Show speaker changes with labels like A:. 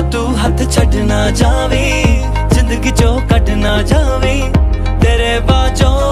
A: हो तू हथ छड़ ना जावी, जिंदगी चो कट ना जावी, तेरे बाजों